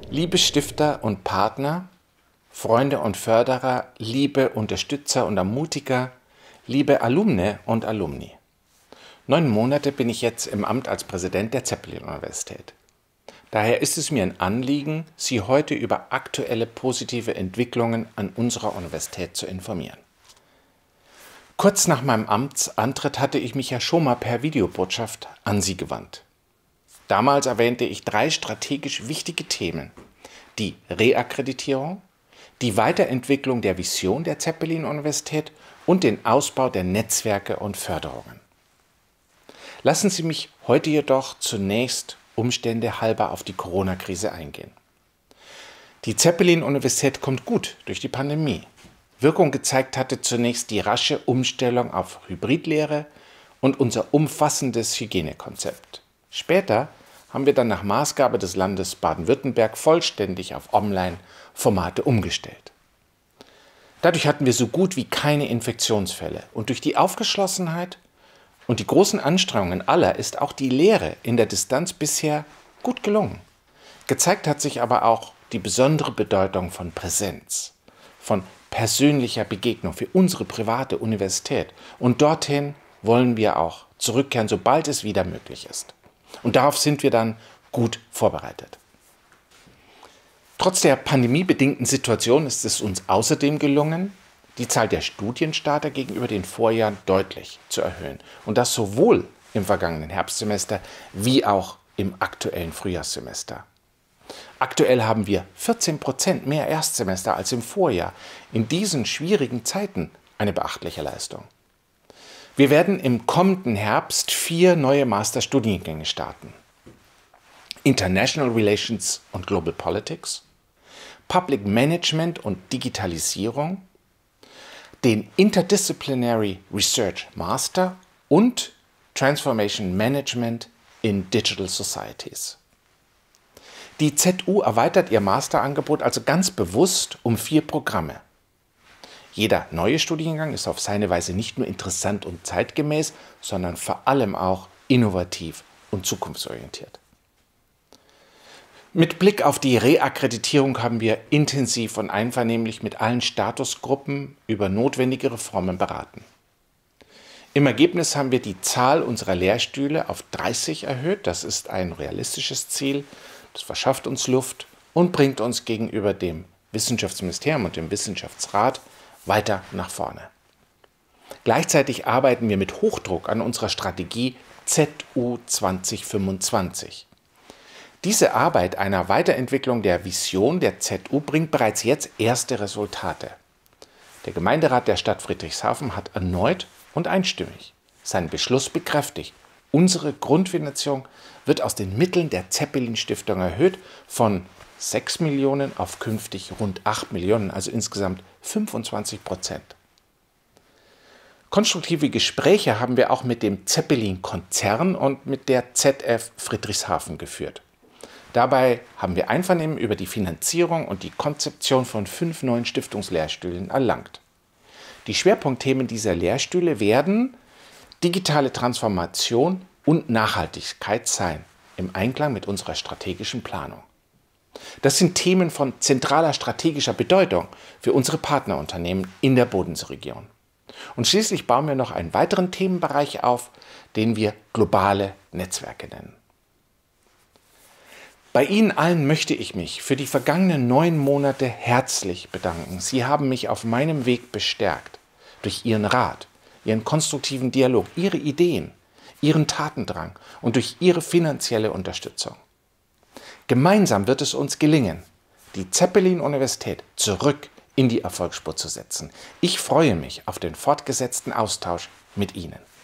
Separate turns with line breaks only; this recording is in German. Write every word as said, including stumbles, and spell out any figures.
Liebe Stifter und Partner, Freunde und Förderer, liebe Unterstützer und Ermutiger, liebe Alumne und Alumni. Neun Monate bin ich jetzt im Amt als Präsident der Zeppelin-Universität. Daher ist es mir ein Anliegen, Sie heute über aktuelle positive Entwicklungen an unserer Universität zu informieren. Kurz nach meinem Amtsantritt hatte ich mich ja schon mal per Videobotschaft an Sie gewandt. Damals erwähnte ich drei strategisch wichtige Themen: die Reakkreditierung, die Weiterentwicklung der Vision der Zeppelin-Universität und den Ausbau der Netzwerke und Förderungen. Lassen Sie mich heute jedoch zunächst Umstände halber auf die Corona-Krise eingehen. Die Zeppelin-Universität kommt gut durch die Pandemie. Wirkung gezeigt hatte zunächst die rasche Umstellung auf Hybridlehre und unser umfassendes Hygienekonzept. Später haben wir dann nach Maßgabe des Landes Baden-Württemberg vollständig auf Online-Formate umgestellt. Dadurch hatten wir so gut wie keine Infektionsfälle und durch die Aufgeschlossenheit und die großen Anstrengungen aller ist auch die Lehre in der Distanz bisher gut gelungen. Gezeigt hat sich aber auch die besondere Bedeutung von Präsenz, von persönlicher Begegnung für unsere private Universität. Und dorthin wollen wir auch zurückkehren, sobald es wieder möglich ist. Und darauf sind wir dann gut vorbereitet. Trotz der pandemiebedingten Situation ist es uns außerdem gelungen, die Zahl der Studienstarter gegenüber den Vorjahren deutlich zu erhöhen. Und das sowohl im vergangenen Herbstsemester wie auch im aktuellen Frühjahrssemester. Aktuell haben wir vierzehn Prozent mehr Erstsemester als im Vorjahr. In diesen schwierigen Zeiten eine beachtliche Leistung. Wir werden im kommenden Herbst vier neue Masterstudiengänge starten: International Relations und Global Politics, Public Management und Digitalisierung, den Interdisciplinary Research Master und Transformation Management in Digital Societies. Die Z U erweitert ihr Masterangebot also ganz bewusst um vier Programme. Jeder neue Studiengang ist auf seine Weise nicht nur interessant und zeitgemäß, sondern vor allem auch innovativ und zukunftsorientiert. Mit Blick auf die Reakkreditierung haben wir intensiv und einvernehmlich mit allen Statusgruppen über notwendige Reformen beraten. Im Ergebnis haben wir die Zahl unserer Lehrstühle auf dreißig erhöht. Das ist ein realistisches Ziel. Das verschafft uns Luft und bringt uns gegenüber dem Wissenschaftsministerium und dem Wissenschaftsrat weiter nach vorne. Gleichzeitig arbeiten wir mit Hochdruck an unserer Strategie Z U zwanzig fünfundzwanzig. Diese Arbeit einer Weiterentwicklung der Vision der Z U bringt bereits jetzt erste Resultate. Der Gemeinderat der Stadt Friedrichshafen hat erneut und einstimmig seinen Beschluss bekräftigt. Unsere Grundfinanzierung wird aus den Mitteln der Zeppelin-Stiftung erhöht von sechs Millionen auf künftig rund acht Millionen, also insgesamt fünfundzwanzig Prozent. Konstruktive Gespräche haben wir auch mit dem Zeppelin-Konzern und mit der Z F Friedrichshafen geführt. Dabei haben wir Einvernehmen über die Finanzierung und die Konzeption von fünf neuen Stiftungslehrstühlen erlangt. Die Schwerpunktthemen dieser Lehrstühle werden digitale Transformation und Nachhaltigkeit sein, im Einklang mit unserer strategischen Planung. Das sind Themen von zentraler strategischer Bedeutung für unsere Partnerunternehmen in der Bodenseeregion. Und schließlich bauen wir noch einen weiteren Themenbereich auf, den wir globale Netzwerke nennen. Bei Ihnen allen möchte ich mich für die vergangenen neun Monate herzlich bedanken. Sie haben mich auf meinem Weg bestärkt durch Ihren Rat, Ihren konstruktiven Dialog, Ihre Ideen, Ihren Tatendrang und durch Ihre finanzielle Unterstützung. Gemeinsam wird es uns gelingen, die Zeppelin-Universität zurück in die Erfolgsspur zu setzen. Ich freue mich auf den fortgesetzten Austausch mit Ihnen.